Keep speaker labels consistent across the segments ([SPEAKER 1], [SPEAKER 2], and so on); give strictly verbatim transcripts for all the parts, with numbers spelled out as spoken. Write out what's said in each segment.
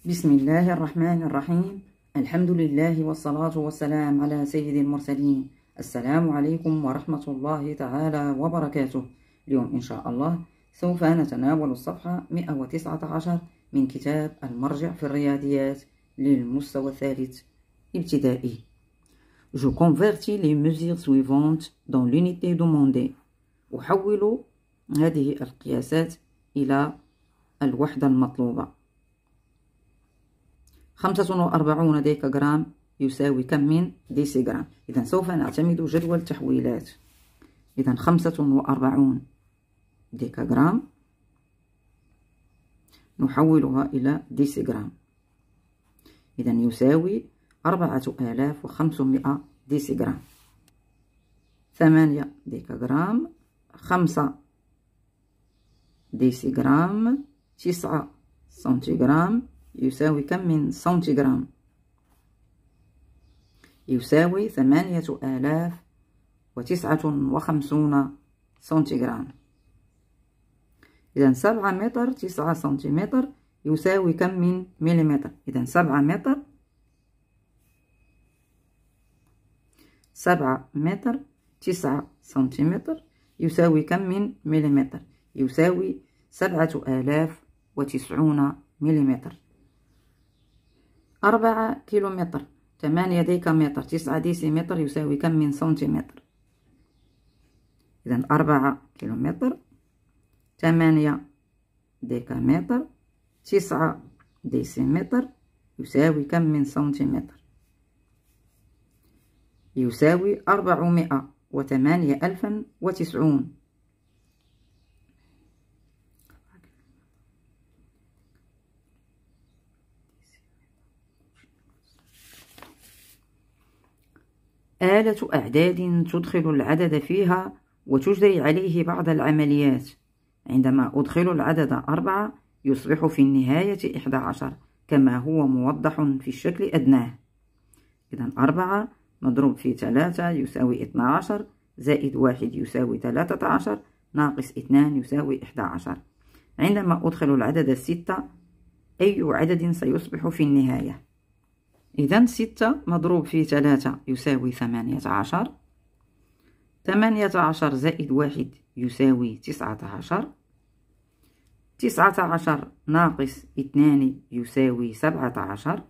[SPEAKER 1] بسم الله الرحمن الرحيم. الحمد لله والصلاة والسلام على سيد المرسلين. السلام عليكم ورحمة الله تعالى وبركاته. اليوم إن شاء الله سوف نتناول الصفحة مئة وتسعة عشر من كتاب المرجع في الرياضيات للمستوى الثالث ابتدائي. Je convertis les mesures suivantes dans l'unité demandée. أحول هذه القياسات إلى الوحدة المطلوبة. خمسة وأربعون ديكاغرام يساوي كم من ديسيغرام؟ إذا سوف نعتمد جدول تحويلات. إذا خمسة وأربعون ديكاغرام نحولها إلى ديسيغرام، إذا يساوي أربعة آلاف وخمسمائة ديسيغرام. ثمانية ديكاغرام، خمسة ديسيغرام، تسعة سنتيغرام يساوي كم من سنتيغرام؟ يساوي ثمانية آلاف وتسعة وخمسون سنتيغرام. إذا سبعة متر تسعة سنتيمتر يساوي كم من مليمتر؟ إذا سبعة متر سبعة متر تسعة سنتيمتر يساوي كم من مليمتر؟ يساوي سبعة آلاف وتسعون مليمتر. أربعة كيلومتر، ثمانية ديكامتر، تسعة ديسيمتر يساوي كم من سنتيمتر؟ إذا أربعة كيلومتر، ثمانية ديكامتر، تسعة ديسيمتر يساوي كم من سنتيمتر؟ يساوي أربعمائة وثمانية ألف وتسعون. آلة أعداد تدخل العدد فيها وتجري عليه بعض العمليات. عندما أدخل العدد أربعة يصبح في النهاية إحدى عشر كما هو موضح في الشكل أدناه. إذا أربعة مضروب في ثلاثة يساوي اثنا عشر، زائد واحد يساوي ثلاثة عشر، ناقص اثنان يساوي إحدى عشر. عندما أدخل العدد ستة أي عدد سيصبح في النهاية؟ إذا ستة مضروب في ثلاثة يساوي ثمانية عشر، ثمانية عشر زائد واحد يساوي تسعة عشر، تسعة عشر ناقص اثنان يساوي سبعة عشر،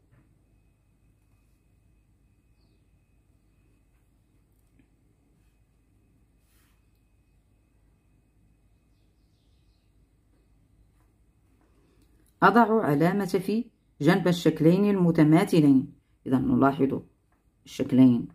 [SPEAKER 1] أضع علامة في جنب الشكلين المتماثلين. إذا نلاحظ الشكلين،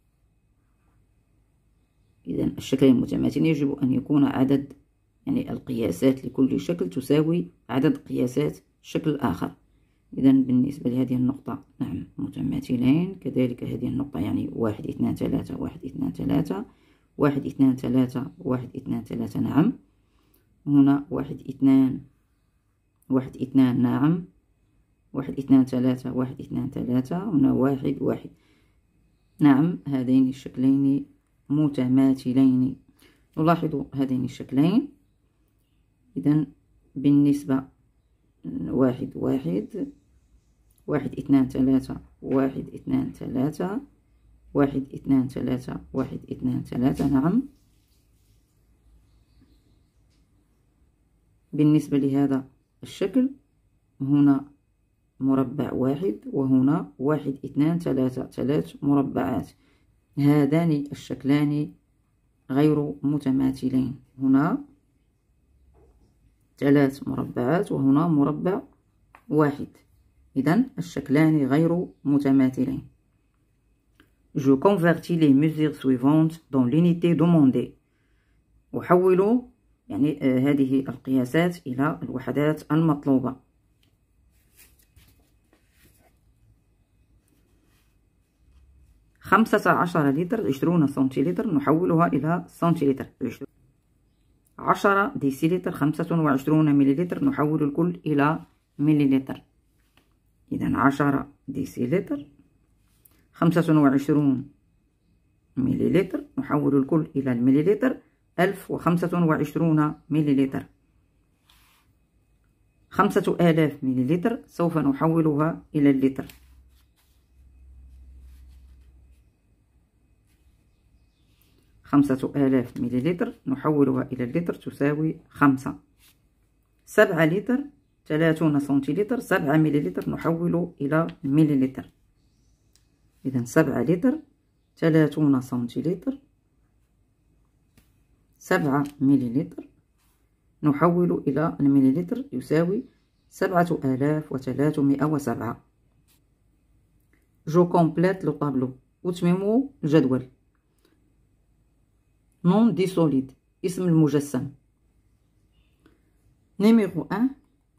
[SPEAKER 1] إذا الشكلين المتماثلين يجب أن يكون عدد يعني القياسات لكل شكل تساوي عدد قياسات الشكل الآخر. إذا بالنسبة لهذه النقطة نعم متماثلين، كذلك هذه النقطة يعني واحد اثنان ثلاثة واحد اثنان ثلاثة واحد اثنان ثلاثة واحد اثنان ثلاثة نعم. هنا واحد اثنان واحد اثنان نعم، واحد اثنان ثلاثة واحد اثنان ثلاثة، هنا واحد واحد نعم. هذين الشكلين متماثلين. نلاحظ هذين الشكلين. إذا بالنسبة واحد واحد واحد اثنان ثلاثة واحد اثنان ثلاثة واحد اثنان ثلاثة واحد اثنان ثلاثة نعم. بالنسبة لهذا الشكل هنا مربع واحد وهنا واحد اثنان ثلاثة، ثلاث مربعات. هذان الشكلان غير متماثلين، هنا ثلاث مربعات وهنا مربع واحد. إذن الشكلان غير متماثلين. Je convertis les mesures suivantes dans l'unité demandée. أحول يعني آه هذه القياسات إلى الوحدات المطلوبة. خمسة عشر لتر عشرون سنتيلتر نحولها إلى سنتيلتر. عشرة ديسيلتر خمسة وعشرون مليلتر نحول الكل إلى مليلتر. إذا عشرة ديسيلتر خمسة وعشرون مليلتر نحول الكل إلى المليلتر. ألف وخمسة وعشرون مليلتر. خمسة آلاف مليلتر سوف نحولها إلى اللتر. خمسة آلاف مليلتر نحولها إلى اللتر تساوي خمسة. سبعة لتر ثلاثون سنتيلتر، سبعة مليلتر نحول إلى مليلتر. إذا سبعة لتر ثلاثون سنتيلتر، سبعة مليلتر نحول إلى المليلتر يساوي سبعة آلاف وثلاثمائة وسبعة. جو كومبليت لو طابلو، أتمم الجدول. نون دي سوليد، اسم المجسم. نيميرو واحد،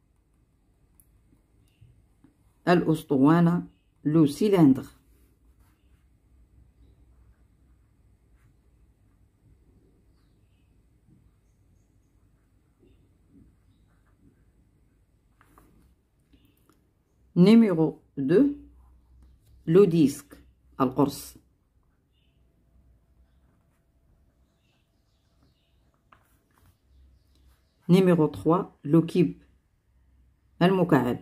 [SPEAKER 1] الأسطوانة، لو سيلندر. نيميرو اثنين، لو ديسك، القرص. نيميرو ثلاثة، لو كيب، المكعب.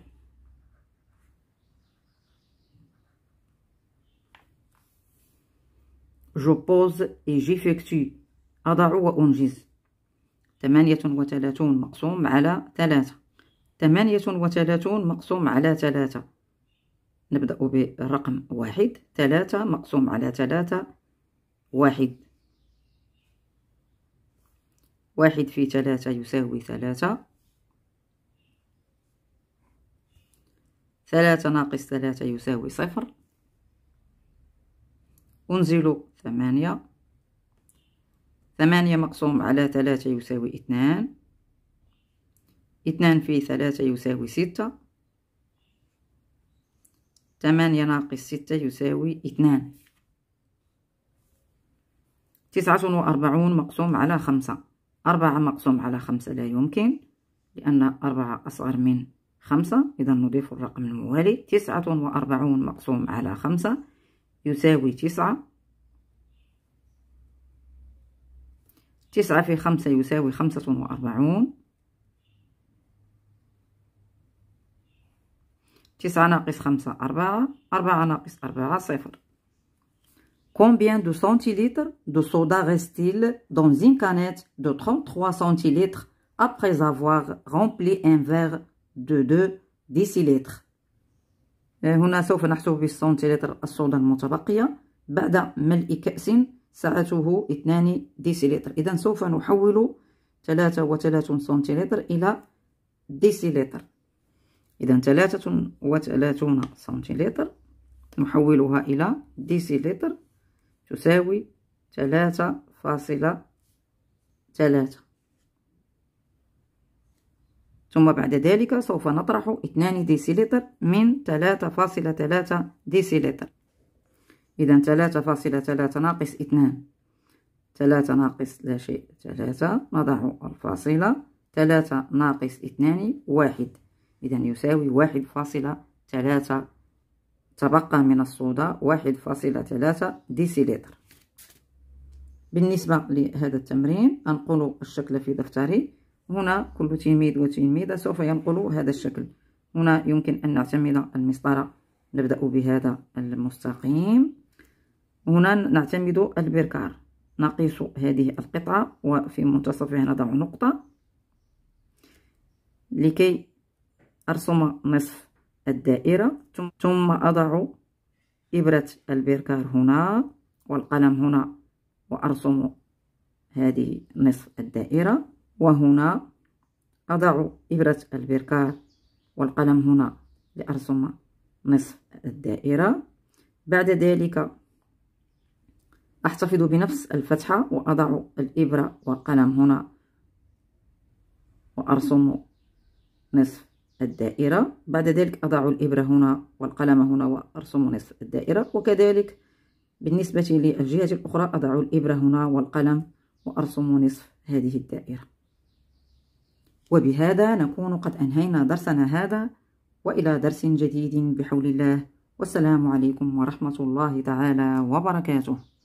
[SPEAKER 1] جو بوز اي جيفيكتو، أضع وأنجز. ثمانية وثلاثون مقسوم على ثلاثة، ثمانية وثلاثون مقسوم على ثلاثة. نبدأ بالرقم واحد. ثلاثة مقسوم على ثلاثة واحد. واحد في ثلاثة يساوي ثلاثة. ثلاثة ناقص ثلاثة يساوي صفر. أنزل ثمانية. ثمانية مقسوم على ثلاثة يساوي اثنان. اثنان في ثلاثة يساوي ستة. ثمانية ناقص ستة يساوي اثنان. تسعة وأربعون مقسوم على خمسة. أربعة مقسوم على خمسة لا يمكن، لأن أربعة أصغر من خمسة. إذا نضيف الرقم الموالي. تسعة وأربعون مقسوم على خمسة يساوي تسعة. تسعة في خمسة يساوي خمسة وأربعون. تسعة ناقص خمسة أربعة. أربعة ناقص أربعة صفر. Combien de centilitres de soda reste-t-il dans une canette de trente-trois centilitres après avoir rempli un verre de deux décilitres؟ هنا سوف نحسب بالسنتيلتر الصودا المتبقية بعد ملء كأس سعته اثنان ديسيلتر. إذا سوف نحول ثلاثة وثلاثون سنتيلتر إلى ديسيلتر. إذا ثلاثة وثلاثون سنتيلتر نحولها إلى ديسيلتر تساوي ثلاثة فاصلة ثلاثة. ثم بعد ذلك سوف نطرح اثنان ديسيلتر من ثلاثة فاصلة ثلاثة ديسيلتر. إذا ثلاثة فاصلة ثلاثة ناقص اثنان، ثلاثة ناقص لا شيء ثلاثة، نضع الفاصلة. ثلاثة ناقص اثنان واحد، إذا يساوي واحد فاصلة ثلاثة. تبقى من الصودا واحد فاصلة ثلاثة ديسيلتر. بالنسبة لهذا التمرين أنقل الشكل في دفتري. هنا كل تلميذ وتلميذة سوف ينقل هذا الشكل. هنا يمكن أن نعتمد المسطرة، نبدأ بهذا المستقيم. هنا نعتمد البركار، نقيس هذه القطعة وفي منتصفها نضع نقطة لكي أرسم نصف الدائرة. ثم أضع إبرة البركار هنا والقلم هنا وأرسم هذه نصف الدائرة. وهنا أضع إبرة البركار والقلم هنا لأرسم نصف الدائرة. بعد ذلك أحتفظ بنفس الفتحة وأضع الإبرة والقلم هنا وأرسم نصف الدائرة. بعد ذلك أضع الإبرة هنا والقلم هنا وأرسم نصف الدائرة. وكذلك بالنسبة للجهة الأخرى أضع الإبرة هنا والقلم وأرسم نصف هذه الدائرة. وبهذا نكون قد أنهينا درسنا هذا، وإلى درس جديد بحول الله، والسلام عليكم ورحمة الله تعالى وبركاته.